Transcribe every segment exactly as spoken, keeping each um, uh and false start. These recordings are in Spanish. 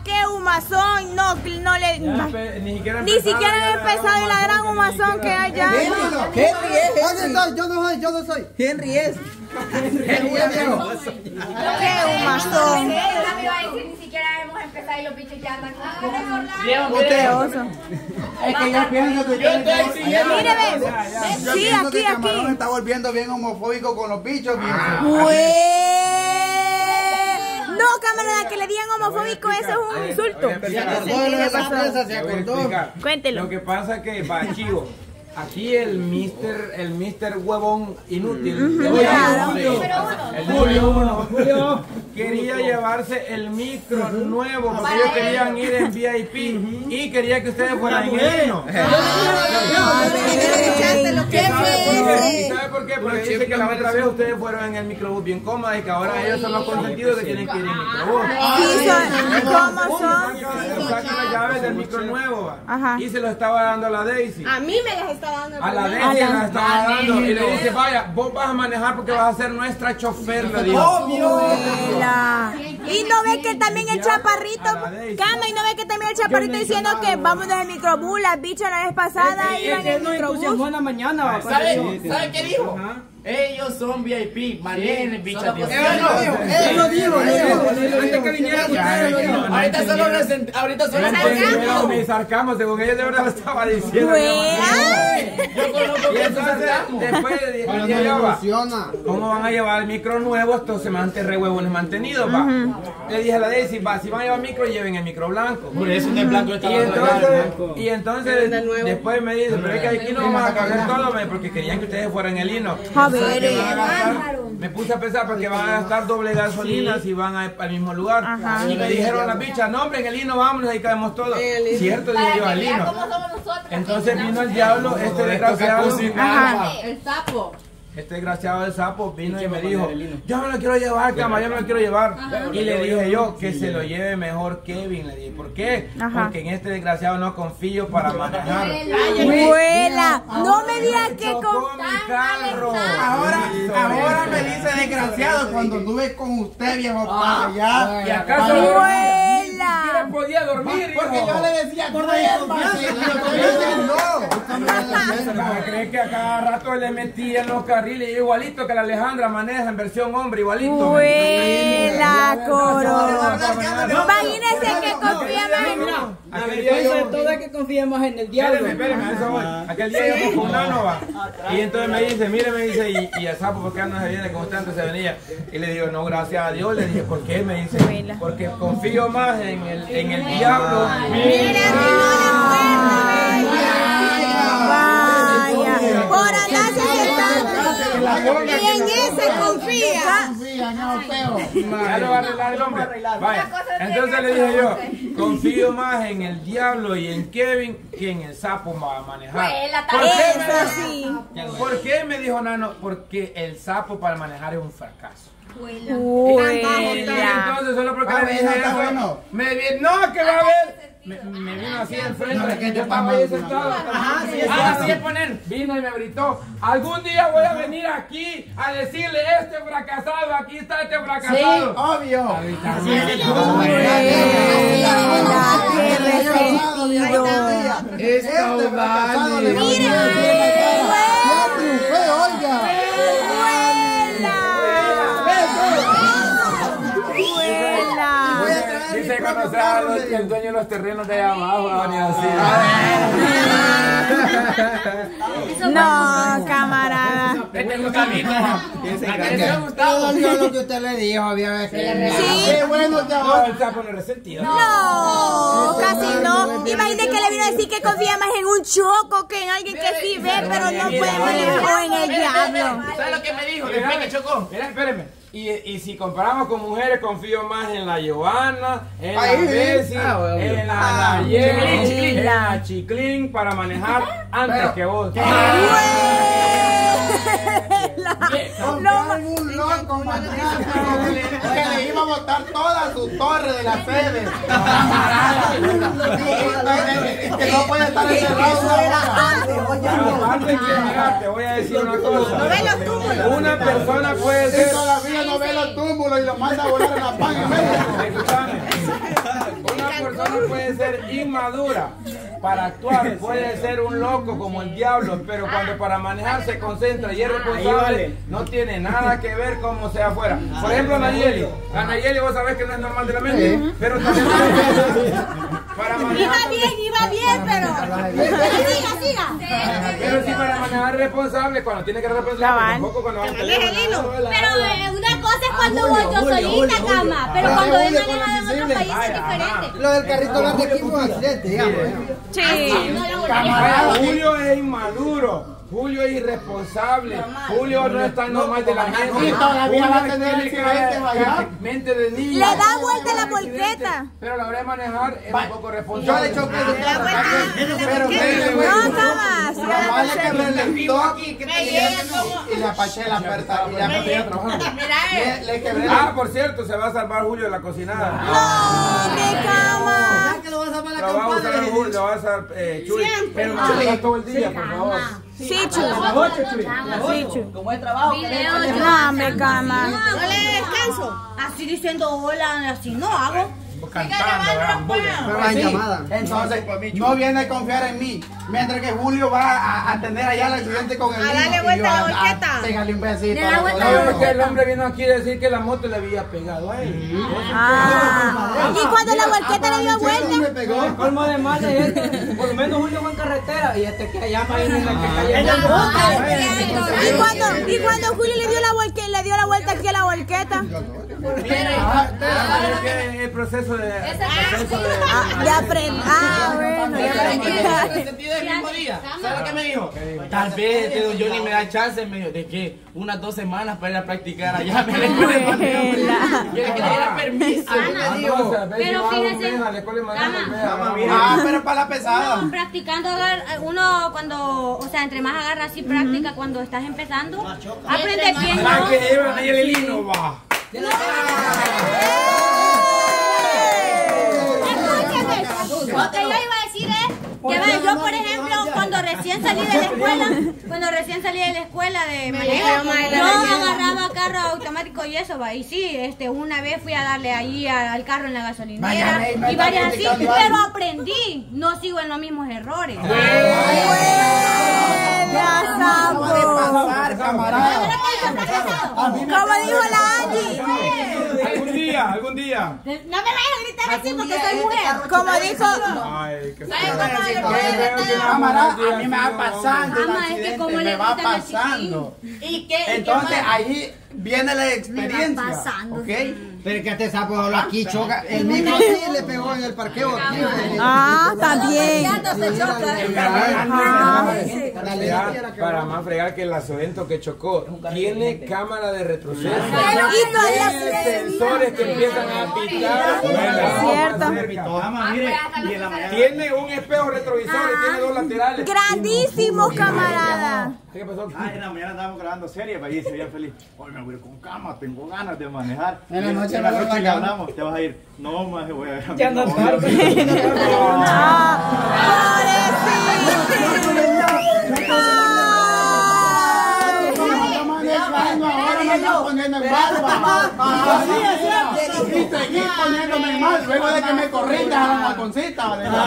qué humazón, no, no le... Ya, pe- ni siquiera Ni siquiera he empezado y la gran humazón que hay ya. Henry es. ¿Dónde soy? Yo no soy, yo no soy. Henry es. Henry es viejo. Qué humazón. Ni siquiera hemos empezado y los bichos ya andan. Oso. Es que yo pienso que ustedes... Mire, ven. Yo Sí, pienso aquí, que Camarón aquí. está volviendo bien homofóbico con los bichos. Pues... No, camarada, que le digan homofóbico, eso es un insulto. Se acordó de lo de esa presa, se acordó. Cuéntelo. Lo que pasa es que, va, chivo, aquí el mister, el mister huevón inútil, Ujú, el claro. el Julio, Julio, quería llevarse el micro nuevo porque ellos querían ir en V I P y quería que ustedes fueran en el hino. ¿Y sabe por qué? Porque dice que la otra vez ustedes fueron en el microbús bien cómodos y que ahora ellos son los consentidos que tienen que ir en microbús. Sí, son, ¿cómo son? Sacan las llaves del micro nuevo, va. Ajá. Y se lo estaba dando a la Daisy. A mí me las está dando. A la A Daisy la- la estaba dando y le dice, vaya, vos vas a manejar porque vas a ser nuestra chofer, le dijo. Abuela. Y no ve que también el chaparrito, A la Daisy. Cama, y no ve que también el chaparrito diciendo que vamos en el microbús, las bichas la vez pasada iban en el microbús. en la mañana. ¿Sabe, ¿Sabe qué dijo? Ellos son V I P, manejen el bicho. Él lo dijo, Antes que viniera Ahorita solo resent- ahorita solo Pero mi sarcasmo, según ella de verdad lo estaba diciendo. Yo conozco Y que entonces, después de dije yo, va, ¿cómo van a llevar el micro nuevo estos semantes re huevones mantenidos, va? Le dije a la Daisy, va, si van a llevar micro, lleven el micro blanco. por eso en el blanco está Y la entonces, y entonces después me dice, pero es que aquí no vamos a cambiar todo, me- porque querían que ustedes fueran el hino. A ver, Que van a gastar- me puse a pensar porque van a gastar doble gasolina si van a- al mismo lugar. Ajá. Y me dijeron las bichas, no hombre, en el hino vámonos, ahí caemos todos. Cierto, dije yo, al hino. ¿Cómo somos nosotros? Entonces vino el diablo, este desgraciado. Ajá. El sapo. Este desgraciado del sapo vino y me dijo, yo me lo quiero llevar, cama, yo me lo quiero llevar. Y le dije yo que se lo lleve mejor Kevin. Le dije, ¿por qué? Ajá. Porque en este desgraciado no confío para manejar. abuela, no me digas que Chocó con... mi carro. Ahora, ahora me dice desgraciado cuando anduve con usted, viejo para allá. ¿Y acaso Abuela. podía dormir? Porque yo le decía, duérmase, y usted me dice, no. ¿Me crees que a cada rato le metía en los carriles igualito que la Alejandra maneja en versión hombre, igualito? Abuela, coro. Imagínese que confía más en mí. La Aquel día vergüenza de yo- todo es que confía más en el diablo. Espérame, espérame, a eso voy. Aquel día yo fui con un nano, va. Y entonces me dice, mire, me dice, y, y el sapo, ¿por qué no se viene como usted antes se venía? Y le digo, no, gracias a Dios. Le dije, ¿por qué? Me dice, porque confío más en el, en el diablo. Vaya, por andarse sentando. Y en ese confía. Ya lo va a arreglar el hombre. Vaya. Entonces le dije yo, confío más en el diablo y en Kevin que en el sapo va a manejar. ¿Por qué me Eso dijo? sí. ¿Por qué me dijo Nano? Porque el sapo para manejar es un fracaso. Y Abuela. entonces solo porque Ah, le dije bueno, está eso, bueno. me vi- no, que va a haber. Me, me vino así enfrente, yo estaba ahí sentado. Ah, así es poner. Vino y me gritó, algún día voy a venir aquí a decirle, este fracasado, aquí está este fracasado. Obvio. Abuela, qué resentido. Este fracasado le va a Mira, decir en la cara. Ya triunfé, oiga. Dice conocer al dueño de los terrenos de allá abajo, así. No, camarada. Este es un camino. Todo lo que usted le dijo, había que... Sí. Qué bueno que No, ahora... el sapo no es resentido. No, casi no. Imagínate que le vino a decir que confía más en un choco que en alguien que sí ve, pero no puede manejar, o en el diablo. ¿Sabe lo que me dijo? Después que chocó. Mira, espérame. Y, y si comparamos con mujeres, confío más en la Giovanna, en la Ahí, Bessie, ah, bueno. en la Nayeli, Chiclín. en la Chiclín para manejar antes que vos. Comprar un loco mañana que le iba a botar toda su torre de la sede. Que no puede estar encerrado Aparte que, mira, te voy a decir una cosa. Una persona puede Si ser... todavía no ve los túmulos y los manda a volar en la pan en México. Escúchame. Una persona puede ser inmadura para actuar, puede ser un loco como el diablo, pero cuando para manejar se concentra y es responsable, no tiene nada que ver cómo sea afuera. Por ejemplo, Nayeli. A Nayeli vos sabés que no es normal de la mente, pero también para manejar... Iba bien, iba bien, pero... Siga, siga. Pero sí para manejar responsable, cuando tiene que ser responsable, tampoco cuando va a teléfono. Pero eh, una cosa es cuando voy yo solita, cama, pero cuando he manejado en otros países es diferente. Lo del carrito verde aquí fue un accidente, digamos. Sí. Camarada, Julio es inmaduro. Julio es irresponsable. Julio no es tan normal de la gente. Y todavía va a tener accidentes allá. Mente de niño. Le da vuelta la volqueta. Pero a la hora de manejar es un poco Yo responsable. le choqué de carro. Pero No, cama. vale que reventó y le apaché la puerta. Y le apaché Le le quebré la... Ah, por cierto, se va a salvar Julio de la cocinada. No, mi cama. que lo vas a salvar la Lo va a usar compadre. Julio, lo va a usar eh, Chuy. Pero no lo todo el día, por favor. Sí, Chu. Sí, Chu. Como es trabajo. No, me cama. No le descanso. Así diciendo hola, así no hago. Cantando, ¿verdad? Pero la Sí, llamada. entonces no viene a confiar en mí. Mientras que Julio va a, a tener allá el accidente con el A niño. darle y vuelta yo a la volqueta. Pégale un besito. Le da vuelta a No, es que el hombre vino aquí a decir que la moto le había pegado a él. Ah. Y cuando la volqueta le dio vuelta. Me pegó. El colmo de mal de este, por lo menos Julio va en carretera y este que llama ahí en la que Y cuando, y cuando Julio le dio la volqueta, le dio la vuelta aquí a la volqueta. Ah, es que el proceso de... el proceso de- Ah, ya aprendí. Ah, bueno, ya aprendí. sentido del mismo día. ¿Sabes lo que me dijo? Tal vez este don Johnny me da chance, me dijo, de que unas dos semanas para ir a practicar allá. Me dijo, quiere que le diera permiso. Ah, no, o sea, ve si Pero va a un fíjese, mes a la escuela y maneja, Gama. ve, agarra un- Ah, pero para la pesada. Uno practicando, agar- uno cuando, o sea, entre más agarra así práctica cuando estás empezando, aprende bien, Ah, ¿no? que llevan ahí el lino, va. Escúcheme, lo que yo iba a decir es que vea, yo por ejemplo cuando recién salí de la escuela, cuando recién salí de la escuela de manejo, yo agarraba carro automático y eso va, y sí, este una vez fui a darle ahí a- al carro en la gasolinera Vaya, y varias así, vaya, vaya. pero aprendí, no sigo en los mismos errores. Ya sapo. Pasar, camarada. Como dijo la Angie. Algún día, algún día. No me vayas a gritar así porque soy mujer. Como dijo. Ay, qué Camarada, a mí me va pasando el Ama, es que accidente, como me le va quitan el pasando. ¿Y qué? Entonces ahí viene la experiencia, pasando, ¿ok? Pero que este sapo habló aquí, choca. El mismo aquí le pegó en el parqueo. Aquí, Ah, también. Ya, para más fregar que el accidente que chocó, tiene cámara de retroceso. Y todavía Tiene sensores que empiezan a pitar. Cierto. Tiene un espejo retrovisor y tiene dos laterales. Grandísimos, camarada. ¿Qué pasó? Ay, en la mañana estábamos grabando serie para ir, se veía feliz. Hoy me voy a ir con cama, tengo ganas de manejar. En la noche en la me voy noche que bailando. hablamos, te vas a ir. No, más voy a ver a mi Ya anda novio. tarde. Ahora me está poniendo en mal, y seguí poniéndome en mal luego de que me corrijas a la balconcita,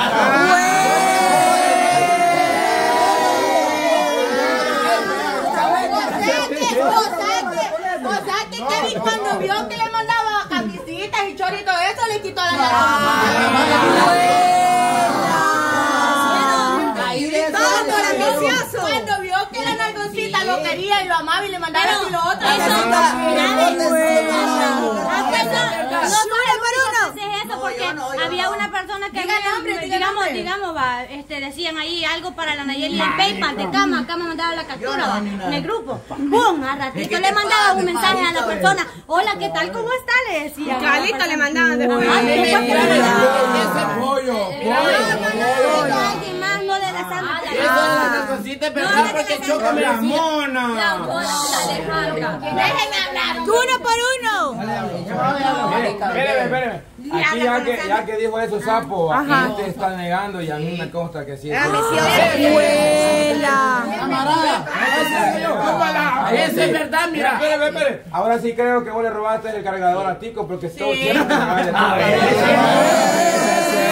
O sea que Kevin cuando vio que le mandaba camisitas y choritos y todo eso, le quitó la nalgoncita. Cuando vio que la nalgoncita lo quería y lo amaba y le mandaba así lo otro. Eso porque había una persona que había, digamos, digamos, va, este, decían ahí algo para la Nayeli en PayPal de cama, cama mandaba la captura va, en el grupo. ¡Pum! A ratito le mandaba un mensaje a la persona. Hola, ¿qué tal? ¿Cómo está? Le decía. Calita le mandaban después. Ese pollo, pollo. Alguien más no le da sangre. Eso de la nalgoncita es verdad porque choca La me mona. Déjenme hablar. Uno por uno. Espérame, espérame. Aquí ya que, ya que dijo eso Sapo, aquí usted está negando y a mí me consta que sí. Abuela. Eso es verdad, mira. Espérame, espérame. Ahora sí creo que vos le robaste el cargador a Tico porque todo siempre me vale.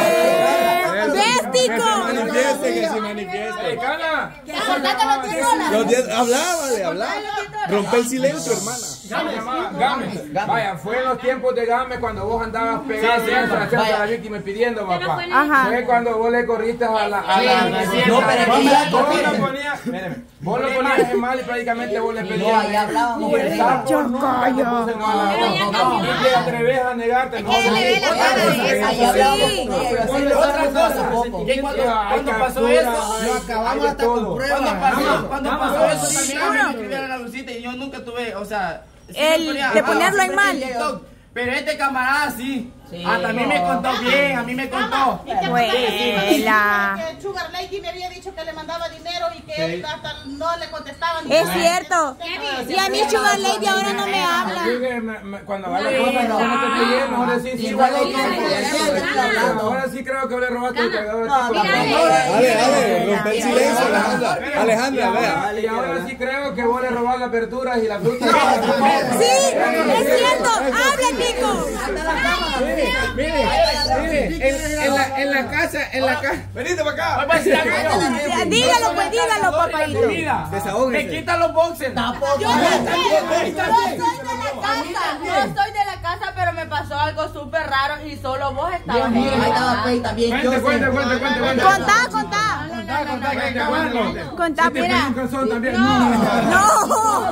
Dile que se manifieste. ¡Ey, Cana! Los diez, hablábale, hablaba. Rompe el silencio, hermana. Game. Vaya, fue en los tiempos de Game cuando vos andabas pegando a la víctima y pidiendo, papá. Ajá. Fue cuando vos le corriste a la... A la No, pero vos aquí- lo ponías... Espérame. Vos lo ponías en mal y prácticamente vos le pedías... No, ahí hablábamos. Y el sapo... Chocoyo. No, y te atreves a negarte. No, que le ve la cara de esa. Ahí hablábamos. Sí. Otra cosa. ¿Y cuando cuando pasó eso? Lo acabamos hasta con pruebas. Cuando pasó, cuando pasó eso también a mí me escribieron a la Lucita y yo nunca tuve, o sea, sí me El ponía- de ah, ponerlo en siempre mal. en TikTok. Pero este camarada sí. Hasta a mí me contó bien, a mí me contó. Abuela. Que Sugar Lady me había dicho que le mandaba dinero y que él hasta no le contestaba ni Es nada. cierto. Y a mí Sugar Lady ahora no me habla. Yo que me- me- Cuando va la cosa, no te pillé, mejor decís sí. Igual bueno, que- ahora sí creo que le robaste el cargador. Dale, dale, rompe el silencio, Alejandra. Alejandra, vea. Y ahora sí creo que vos le robás las verduras y la fruta. Sí, es cierto. Habla, Nico. Mire, mire, en, en la, en la casa, en la casa. Venite para acá. Voy a decir algo yo. Dígalo, pues, dígalo, papadito. Mira, Desahóguese. me quitan los boxers. Yo no sé, yo soy de la casa, no soy de la casa, pero me pasó algo súper raro y solo vos estabas ahí. Cuente, cuente, cuente, cuente, cuente. Contá, contá. Contá, contá, cuente, cuente. Contá, Si te mira. pones un calzón también. No, no,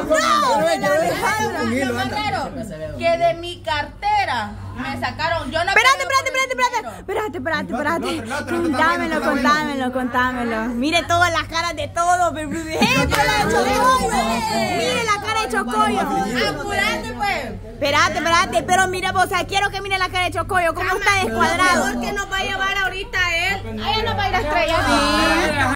Lo más raro, que de mi cartera me sacaron. Yo no Espérate, espérate, espérate, espérate, espérate, espérate, espérate. Contámelo, contámelo, contámelo. Mire todas las caras de todos. Ejemplo, la de Chocoyo. Mire la cara de Chocoyo. Apurate, pues. Espérate, espérate, pero mira, vos, o sea, quiero que mire la cara de Chocoyo, cómo está descuadrado. Porque nos va a llevar ahorita él. Ella nos va a ir a estrellar.